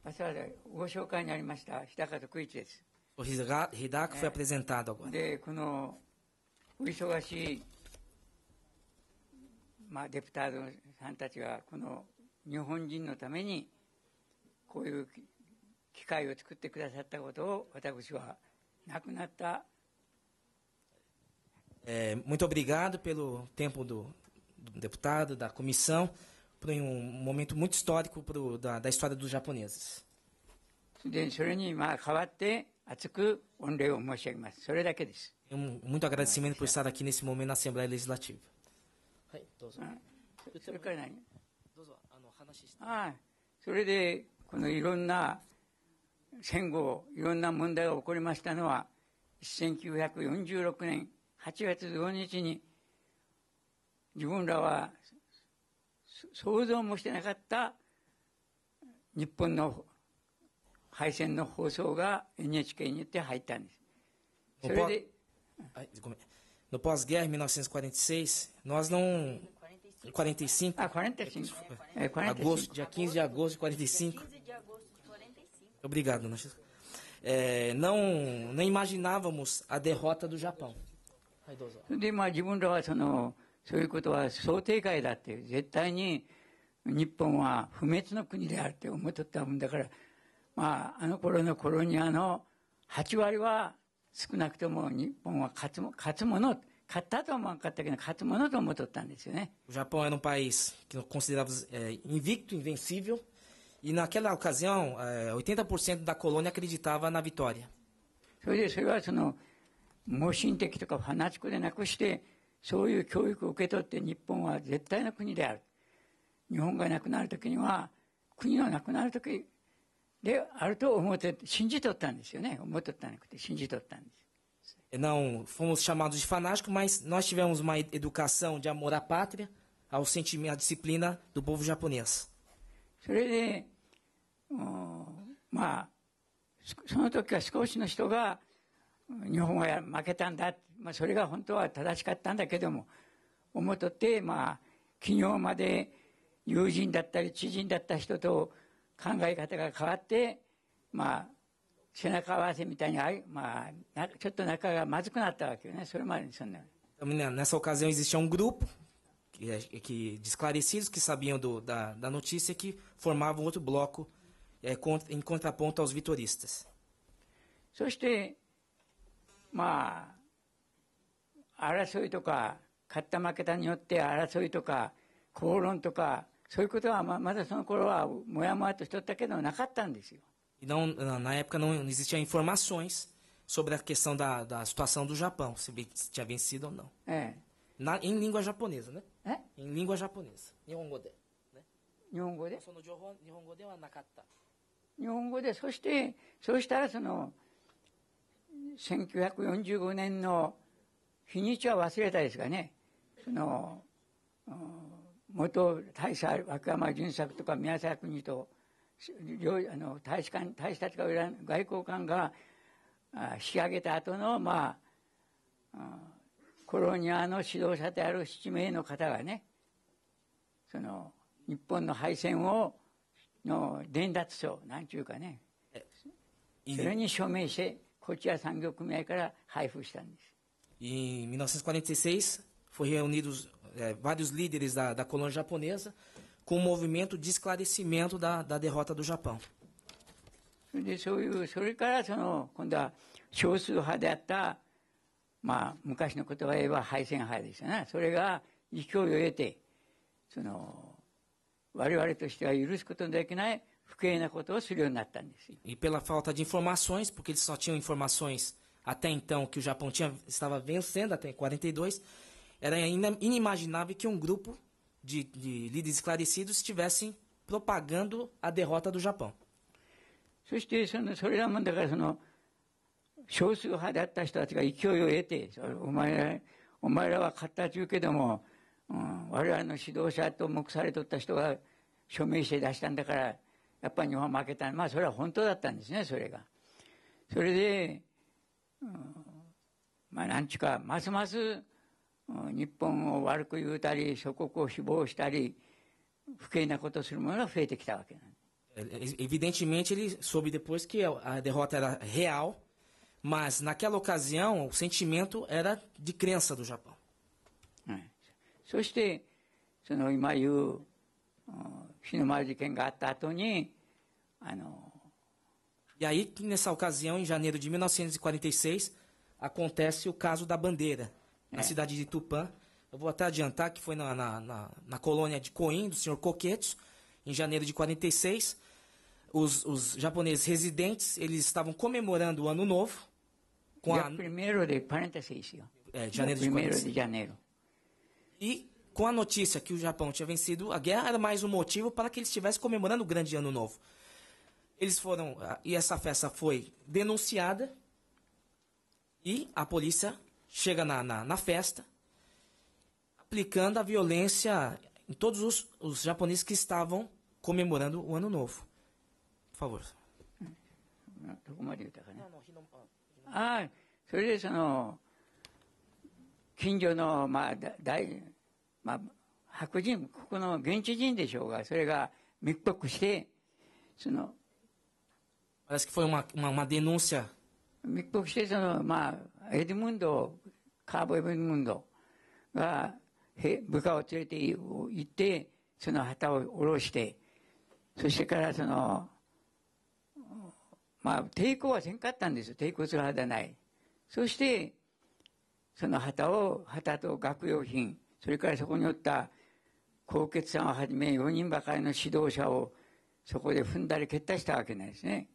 ご紹介にありました日高徳一です。 O Hidaka foi apresentado agora. で、このお忙しい、デプタードさんたちがこの日本人のためにこういう機会を作ってくださったことを私は亡くなった。 Muito obrigado pelo tempo do deputado, da comissão, por momento muito histórico da história dos japoneses. で、それに代わって厚く御礼を申し上げます。それだけです。 Muito agradecimento por estar aqui nesse momento na Assembleia Legislativa. はい、どうぞ。それから何？どうぞ話して。それでこのいろんな戦後いろんな問題が起こりましたのは1946年8月15日に自分らは想像もしてなかった日本の敗戦の放送が NHK によって入ったんです。それで No pós-guerra, em 1946, nós não... 45. 45. Agosto, dia 15 de agosto de 45. Obrigado, não imaginávamos a derrota do Japão. で、自分らはそういうことは想定外だって、絶対に日本は不滅の国であるって思っとったもんだから、あの頃のコロニアの8割は少なくとも日本は勝ったとは思わなかったけど、勝つものと思っとったんですよね。 O Japão era um país que considerávamos invicto, invencível, e naquela ocasião, 80% da colônia acreditava na vitória. それは盲信的とかファナチコでなくして、そういう教育を受け取って日本は絶対の国である。日本がなくなるときには、国のなくなるときであると思って信じとったんですよね。思っとったんじゃなくて信じとったんです。 Não fomos chamados de fanáticos, mas nós tivemos uma educação de amor à pátria, ao sentimento, à disciplina do povo japonês. それで、その時は少しの人が日本は負けたんだ、それが本当は正しかったんだけども思っとって、昨日まで友人だったり知人だった人と考え方が変わって、背中合わせみたいに、ちょっと仲がまずくなったわけよね。それまでにそんな。 Nessa ocasião existia um grupo de esclarecidos que sabiam da notícia que formavam outro bloco em contraponto aos vitoristas. そして争いとか勝った負けたによって争いとか口論とかそういうことはまだその頃はもやもやとしとったけどなかったんですよ。 Na época não existiam informações sobre a questão da situação do Japão, se tinha vencido ou não. Em língua japonesa, né? Em língua japonesa. Nihongo de. 日本語で。 その情報日本語ではなかった。 日本語で、そうしたら1945年の日にちは忘れたですがね、元大佐若山純作とか宮沢国と大使たちが外交官が仕上げた後のコロニアの指導者である7名の方がね、日本の敗戦の伝達書なんちゅうかね、それに署名してこちら産業組合から配布したんです。 Em 1946 foram reunidos vários líderes da colônia japonesa com um movimento de esclarecimento da derrota do Japão. それから今度は少数派であった昔の言葉を言えば敗戦派ですよね。それが勢いを得て我々としては許すことのできない不敬なことをするようになったんですよ。 E pela falta de informações, porque eles só tinham informações até então que o Japão estava vencendo até 42, era inimaginável que um grupo de líderes esclarecidos estivessem propagando a derrota do Japão. そしてそれらもだから少数派であった人たちが勢いを得て、お前らは勝ったと言うけども、我々の指導者と目されとった人が署名して出したんだから、やっぱり日本は負けた。それは本当だったんですね、それが。それで、なんちゅうか、ますます日本を悪く言うたり、祖国を誹謗したり、不敬なことをする者が増えてきたわけなんです。 Evidentemente, ele soube depois que a derrota era real, mas naquela ocasião o sentimento era de crença do Japão. そして、その今言う日の丸事件があった後に、 E aí, nessa ocasião, em janeiro de 1946, acontece o caso da bandeira, na cidade de Tupã. Eu vou até adiantar que foi na colônia de Koin, do senhor Koketsu, em janeiro de 46. Os japoneses residentes, eles estavam comemorando o Ano Novo. Dia 1º de 46. Janeiro de 1º de janeiro. E com a notícia que o Japão tinha vencido a guerra, era mais um motivo para que eles estivessem comemorando o grande Ano Novo. Eles foram, e essa festa foi denunciada, e a polícia chega na festa, aplicando a violência em todos os japoneses que estavam comemorando o Ano Novo. Por favor. どこまで言ったかね。それで近所の白人、ここの現地人でしょうが、それが密告して、 Parece que foi uma denúncia. 密告して、エドムンド、カーボ・エドムンドが部下を連れて行って、その旗を下ろして、そしてから抵抗はせんかったんですよ。抵抗するはずはない。そして、その旗と学用品、それからそこにおった高傑さんをはじめ4人ばかりの指導者をそこで踏んだり蹴ったしたわけなんですね。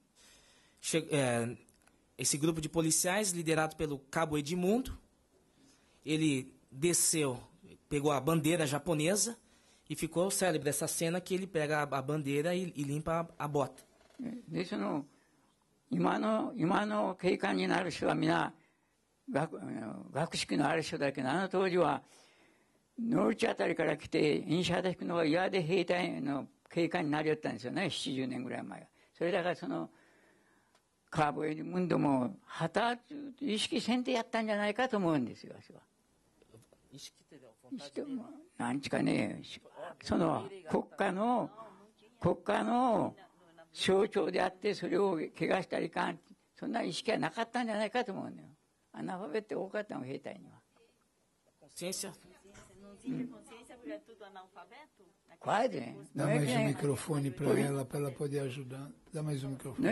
Esse grupo de policiais, liderado pelo Cabo Edmundo, ele desceu, pegou a bandeira japonesa e ficou célebre essa cena que ele pega a bandeira e limpa a bota. で、今の警官になる人は皆学識のある人だけど、当時はノルチあたりから来てインシャーダ引くのが嫌で兵隊の警官になりよったんですよね、70年ぐらい前は。それだからカーボエドムンドも旗意識せんでやったんじゃないかと思うんですよ、私は。意識ってなんちかね、国家の象徴であって、それを怪我したりかん、そんな意識はなかったんじゃないかと思うのよ。アナファベット多かったの、兵隊には。 Consciência? Quase. Dá mais um microfone para ela poder ajudar. Dá mais um microfone.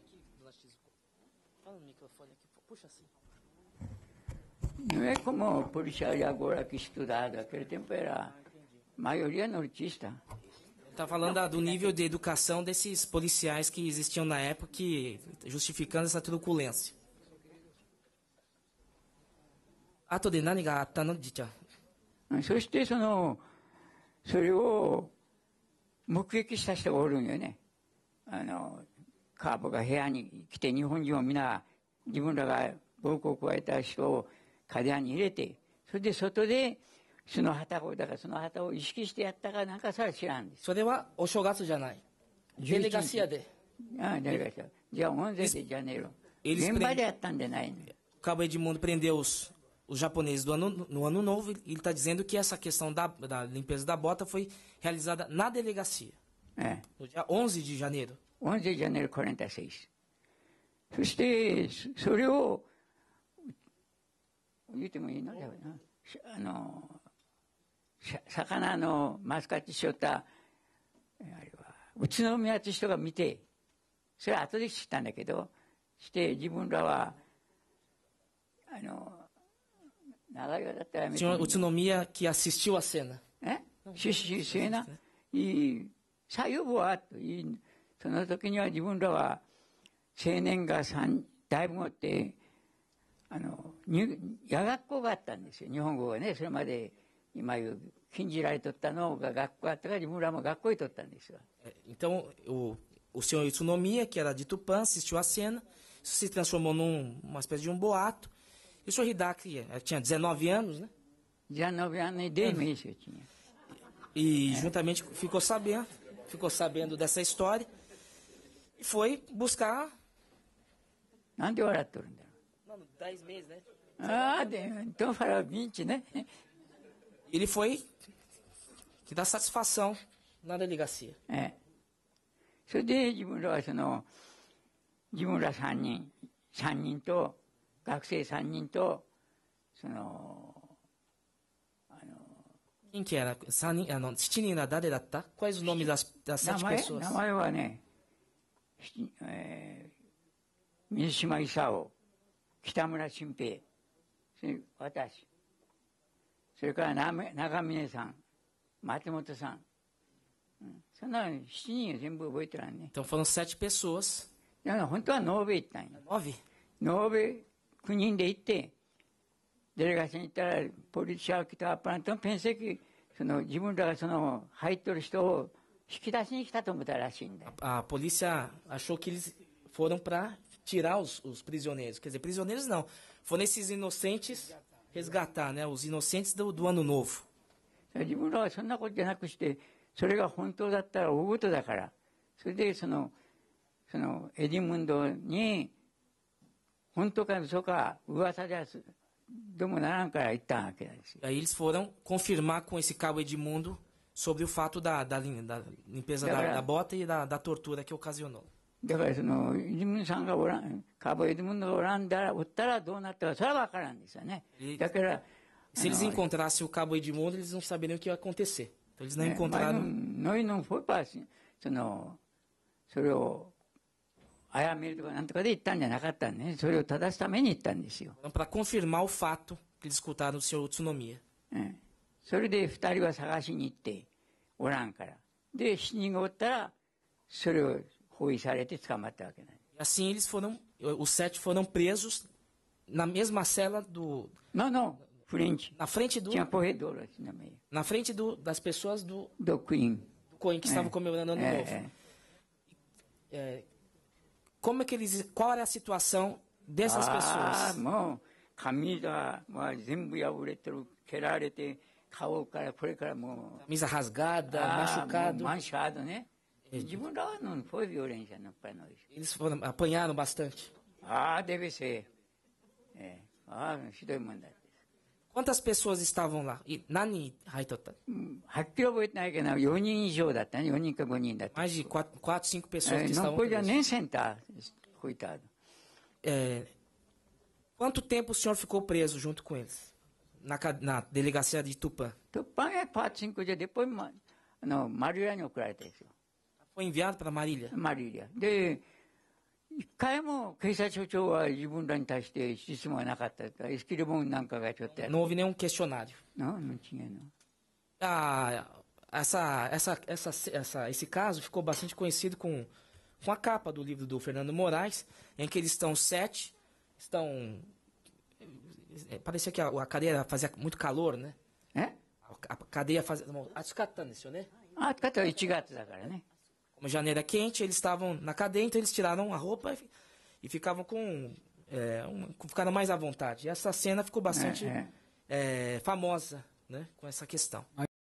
Não é como policial agora que estudado. Naquele tempo era maioria nortista. Está falando do nível de educação desses policiais que existiam na época, justificando essa truculência. 後で何があったの、じいちゃん。 そしてそれを目撃した人がおるんよね。カーボが部屋に来て、日本人を皆自分らが暴行を加えた人を部屋に入れて、それで外でその旗を意識してやったかなんかさら知らんです。 それはお正月じゃない。デレガシアで。 デレガシア。じゃあ11でジャネイロ。現場でやったんじゃないの。 Cabo Edmundo prendeu os japoneses no ano novo, e ele está dizendo que essa questão da limpeza da bota foi realizada na delegacia. No dia 11 de janeiro. 11 de janeiro 46. そして、それを、言ってもいいのだよな。魚のマスカットしよった、あれは、宇都宮って人が見て、それは後で知ったんだけど、して自分らは、 Senhor Utsunomiya que assistiu a cena. Cena. E saiu boato. E その時には自分らは青年がだいぶ持って夜学校があったんですよ。日本語はね、それまで今言う禁じられとったのが学校あったから、自分らも学校にとったんですよ。 Então, o senhor Utsunomiya, que era de Tupã, assistiu a cena. Isso se transformou numa espécie de boato. E o senhor Hidaki tinha 19 anos, né? 19 anos e 10 meses eu tinha. E juntamente ficou sabendo dessa história e foi buscar. Onde eu era turno? Não, 10 meses, né? Então fará 20, né? Ele foi que dá satisfação na delegacia. それで自分らは自分ら3人と、学生3人と、 Quem que era? 7人は誰だった Quais os nomes das 7 pessoas? 名前はね、水島勲、北村新平、私、それから長峰さん、松本さん、そんな7人は全部覚えてないね。 Então foram 7 pessoas. 本当はノーベ行ったんよ。 9? ノーベ9人で行って、デレガションに行ったら、ポリシャー来たパンとペンセキ、自分らが入ってる人を引き出しに来たと思ったらしいんだよ。 A polícia achou que eles foram para tirar os prisioneiros. Quer dizer, prisioneiros não. Foram esses inocentes resgatar, né? Os inocentes do ano novo. 自分らはそんなことじゃなくして、それが本当だったら大事だから、それでエディムンドに、本当か嘘か噂じゃどうもならんから言ったわけですよ。 Aí eles foram confirmar com esse cabo Edmundo sobre o fato da limpeza da bota e da tortura que ocasionou. だからエディムンドさんがカボエディムンドがおったらどうなったかそれは分からんですよね。だから Se eles encontrassem o cabo Edmundo, eles não saberiam o que ia acontecer. Então eles não encontraram. ノイのフォーパーそれを殺めるとかなんとかで言ったんじゃなかったんね。それを正すために言ったんですよ。 Para confirmar o fato que eles escutaram do senhor Utsunomiya. それで2人は探しに行っておらんから。で、7人がおったら、それを包囲されて捕まったわけなんです。 E assim os 7 foram presos na mesma cela do. Não, frente. Na frente do. Tinha corredor assim no meio. Na frente das pessoas do Queen. Do Coen que estavam comemorando Ano Novo. Como é que qual era a situação dessas pessoas? もう髪が全部破れてる、蹴られて、顔からこれからもう。 Camisa rasgada, machucado. Manchado, né? 自分らはnão foi violência não para nós. Eles apanharam bastante. Deve ser. ひどいもんだ。 Quantas pessoas estavam lá? E nani haitotta? はっきり覚えてないけど、4人以上だったね。4人か5人だった。 Mais de 4, 5 pessoas que estavam não podia presas. nem sentar, coitado. Quanto tempo o senhor ficou preso junto com eles? Na delegacia de Tupã? Tupã 4, 5 dias depois, Maríliaに送られたんですよ。 Foi enviado para Marília? Marília. で、一回も警察署長は自分らに対して質問はなかったから、エスキルボンなんかがちょっとやる。 Não houve nenhum questionário. Não tinha, não. Esse caso ficou bastante conhecido com a capa do livro do Fernando Moraes, em que eles estão 7, parecia que a cadeia fazia muito calor, né? A cadeia fazia... Como janeiro é quente, eles estavam na cadeia, então eles tiraram a roupa e ficavam ficaram mais à vontade. E essa cena ficou bastante famosa, né, com essa questão.